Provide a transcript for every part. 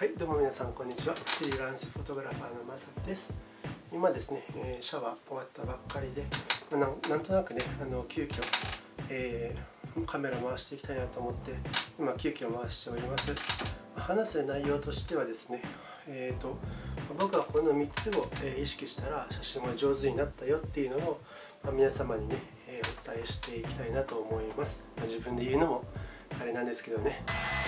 はい、どうも皆さんこんにちは。フリーランスフォトグラファーのまさきです。今ですね、シャワー終わったばっかりで、なんとなくね、急遽、カメラ回していきたいなと思って今急遽回しております。話す内容としてはですね、僕はこの3つを意識したら写真が上手になったよっていうのを皆様にね、お伝えしていきたいなと思います。自分で言うのもあれなんですけどね。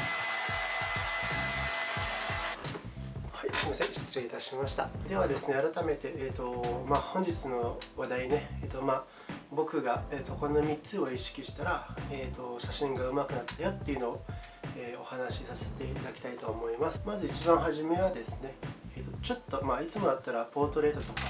すみません、失礼いたしました。ではですね、改めて、本日の話題ね、僕が、この3つを意識したら、写真が上手くなったよっていうのを、お話しさせていただきたいと思います。まず一番初めはですね、ちょっと、いつもだったらポートレートとか、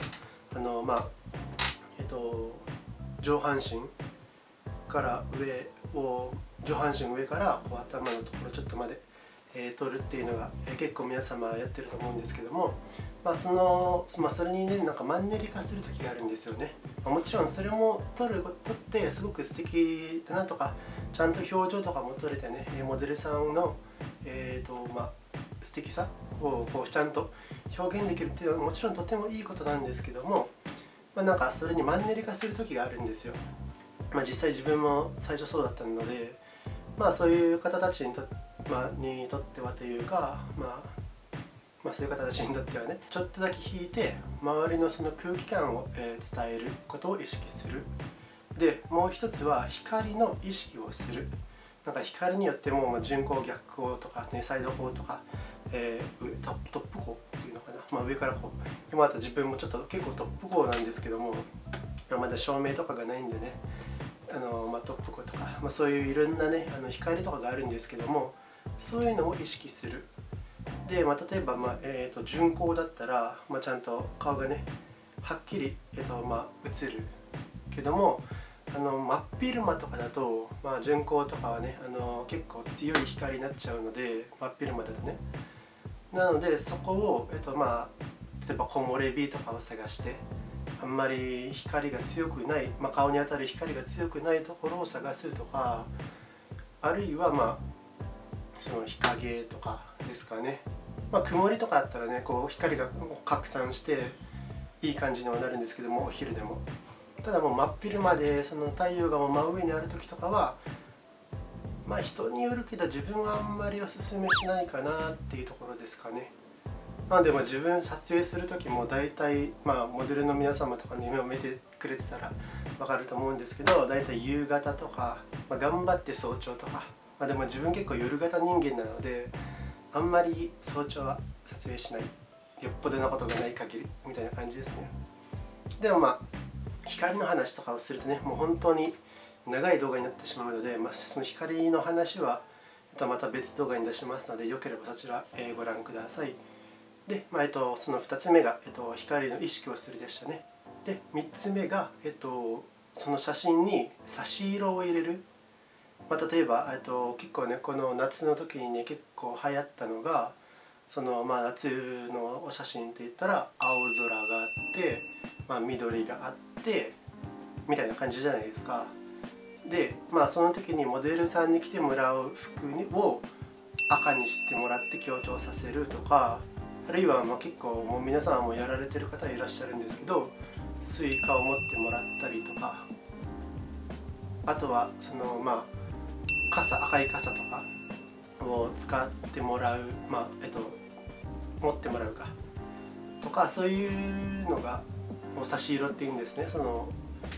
上半身から上半身上からこう頭のところちょっとまで撮るっていうのが結構皆様やってると思うんですけども、それにねなんかマンネリ化する時があるんですよね。もちろんそれも撮ってすごく素敵だなとか、ちゃんと表情とかも撮れてね、モデルさんの素敵さをこうちゃんと表現できるっていうのはもちろんとてもいいことなんですけども、なんかそれにマンネリ化する時があるんですよ。実際自分も最初そうだったので、そういう方たちにとってはというか、そういう方たちにとってはね、ちょっとだけ引いて周りのその空気感を伝えることを意識する。でもう一つは光の意識をする。なんか光によっても順光逆光とかね、サイド光とか、トップ光っていうのかな、上からこう、今だと自分もちょっと結構トップ光なんですけども、まだ照明とかがないんでね、トップ光とか、そういういろんなね光とかがあるんですけども、そういうのを意識する。で、例えば、順光だったら、ちゃんと顔がねはっきり、映るけども、真っ昼間とかだと、順光とかはね結構強い光になっちゃうので、真っ昼間だとね。なのでそこを、例えば木漏れ日とかを探して、あんまり光が強くない、顔に当たる光が強くないところを探すとか、あるいはその日陰とかですかね。曇りとかだったらね、こう光が拡散していい感じにはなるんですけども、お昼でも。ただもう真っ昼間でその太陽がもう真上にある時とかは、人によるけど自分はあんまりおすすめしないかなっていうところですかね。でも自分撮影する時も大体、モデルの皆様とかに夢を見てくれてたら分かると思うんですけど、大体夕方とか、頑張って早朝とか、でも自分結構夜型人間なので、あんまり早朝は撮影しない、よっぽどなことがない限りみたいな感じですね。でも光の話とかをするとね、もう本当に長い動画になってしまうので、その光の話はまた別動画に出しますので、よければそちらご覧ください。で、その2つ目が、光の意識をするでしたね。で3つ目が、その写真に差し色を入れる。例えば結構ね、この夏の時にね結構流行ったのが、その夏のお写真って言ったら青空があって、緑があってみたいな感じじゃないですか。でその時にモデルさんに着てもらう服を赤にしてもらって強調させるとか、あるいは結構もう皆さんもやられてる方いらっしゃるんですけど、スイカを持ってもらったりとか、あとはその赤い傘とかを使ってもらう、持ってもらうかとか、そういうのが差し色っていうんですね。その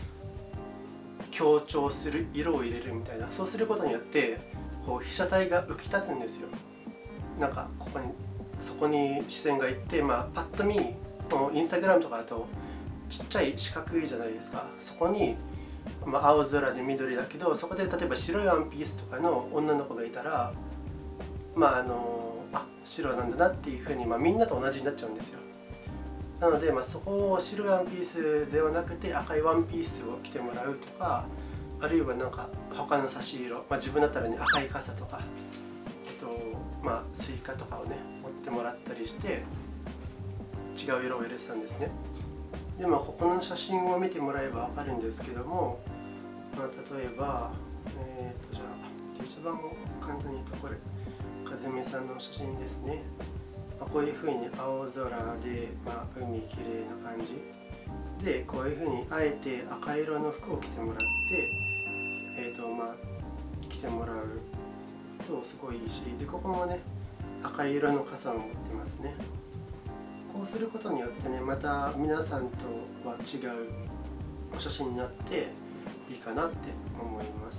強調する色を入れるみたいな。そうすることによってこう被写体が浮き立つんですよ。なんかそこに視線がいって、パッと見インスタグラムとかだとちっちゃい四角いじゃないですか。そこに青空で緑だけど、そこで例えば白いワンピースとかの女の子がいたら、白なんだなっていうふうに、みんなと同じになっちゃうんですよ。なので、そこを白いワンピースではなくて赤いワンピースを着てもらうとか、あるいはなんか他の差し色、自分だったらね赤い傘とか、スイカとかをね持ってもらったりして違う色を入れてたんですね。でここの写真を見てもらえば分かるんですけども、例えばじゃあ一番簡単に言うとこれ、かずみさんの写真ですね。 こういう風に青空で、海きれいな感じで、こういう風にあえて赤色の服を着てもらって、着てもらうとすごいいいし、でここもね赤色の傘を持ってますね。こうすることによってね、また皆さんとは違うお写真になっていいかなって思います。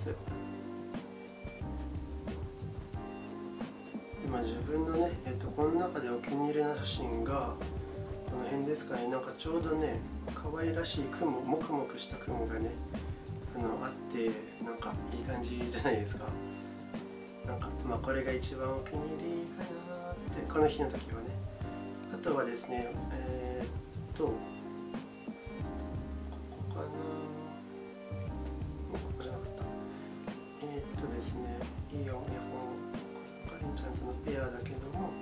今自分のね、この中でお気に入りの写真がこの辺ですかね。なんかちょうどね可愛らしい雲、もくもくした雲がねあって、なんかいい感じじゃないですか。なんかこれが一番お気に入りかなってこの日の時はね。あとはですね、ここかな、ここじゃなかった。ですね、いいよ絵本、かりんちゃんとのペアだけども、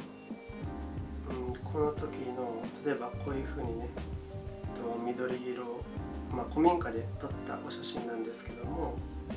この時の例えばこういう風にね、緑色、古民家で撮ったお写真なんですけども、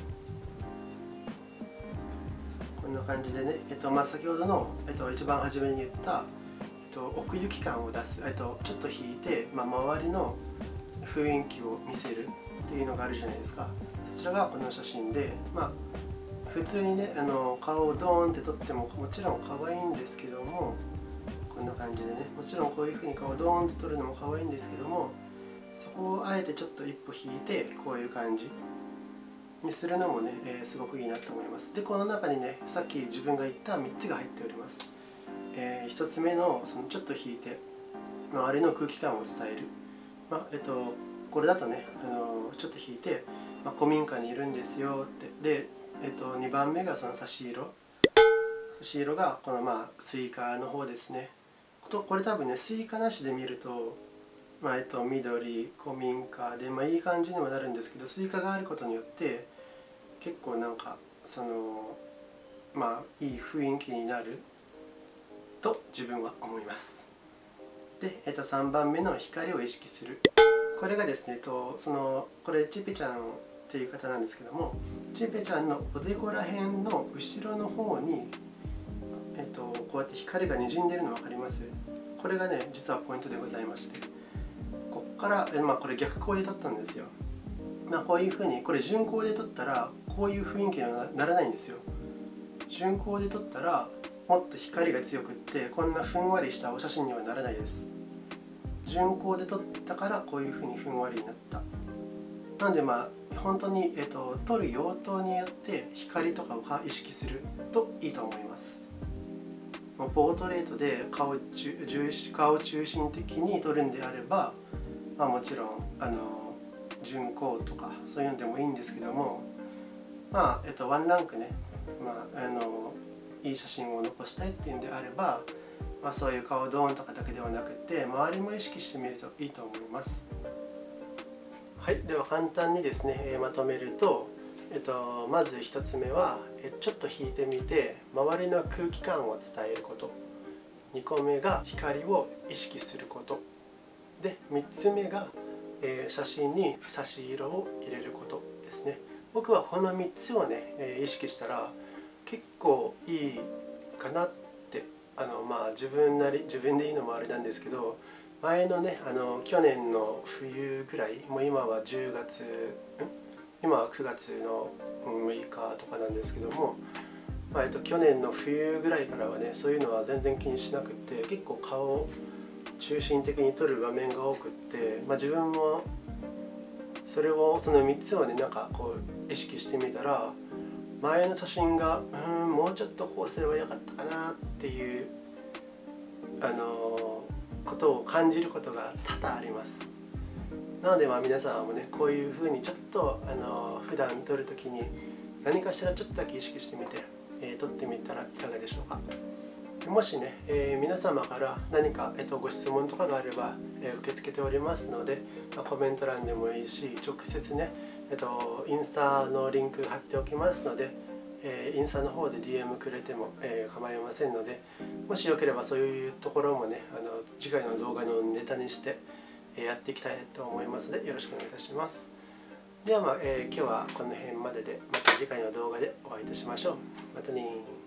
こんな感じでね、先ほどの、一番初めに言った、奥行き感を出す、ちょっと引いて、周りの雰囲気を見せるっていうのがあるじゃないですか。そちらがこの写真で、普通にね顔をドーンって撮ってももちろん可愛いんですけども、こんな感じでね、もちろんこういう風に顔をドーンって撮るのも可愛いんですけども、そこをあえてちょっと一歩引いてこういう感じにするのもね、すごくいいなと思います。でこの中にね、さっき自分が言った3つが入っております。1つ目のそのちょっと引いて周りの空気感を伝える、これだとね、ちょっと引いて、古民家にいるんですよって。で、2番目がその差し色がこのスイカの方ですね。これ多分ねスイカなしで見ると、緑、古民家で、いい感じにはなるんですけど、スイカがあることによって結構なんかそのいい雰囲気になると自分は思います。で、3番目の光を意識する。これがですね、これちぺちゃんっていう方なんですけども、ちぺちゃんのおでこら辺の後ろの方に、こうやって光がにじんでるの分かります？これがね実はポイントでございまして、こっから、これ逆光で撮ったんですよ。こういう風にこれ順光で撮ったらこういう雰囲気にはならないんですよ。順光で撮ったらもっと光が強くってこんなふんわりしたお写真にはならないです。順光で撮ったからこういう風にふんわりになった。なので本当に、撮る用途によって光とかを意識するといいと思います。ポートレートで顔を中心的に撮るんであれば、もちろん順光とかそういうのでもいいんですけども、ワンランクね、いい写真を残したいっていうんであれば、そういう顔ドーンとかだけではなくて周りも意識してみるといいと思います。はい、では簡単にですね、まとめると、まず1つ目はちょっと引いてみて周りの空気感を伝えること、2個目が光を意識することで、3つ目が写真に差し色を入れることですね。僕はこの3つをね意識したら結構いいかなって、自分で言うのもあれなんですけど、前のね去年の冬ぐらい、もう今は今は9月の6日とかなんですけども、去年の冬ぐらいからはねそういうのは全然気にしなくって、結構顔を中心的に撮る場面が多くって、自分もその3つをねこう意識してみたら、前の写真がもうちょっとこうすればよかったかなっていうことを感じることが多々あります。なので皆さんもねこういうふうにちょっと普段撮る時に何かしらちょっとだけ意識してみて、撮ってみたらいかがでしょうか。もしね、皆様から何か、ご質問とかがあれば、受け付けておりますので、コメント欄でもいいし、直接ね、インスタのリンク貼っておきますので、インスタの方で DM くれても、構いませんので、もしよければそういうところもね次回の動画のネタにしてやっていきたいと思いますのでよろしくお願いいたします。では今日はこの辺までで、また次回の動画でお会いいたしましょう。またね。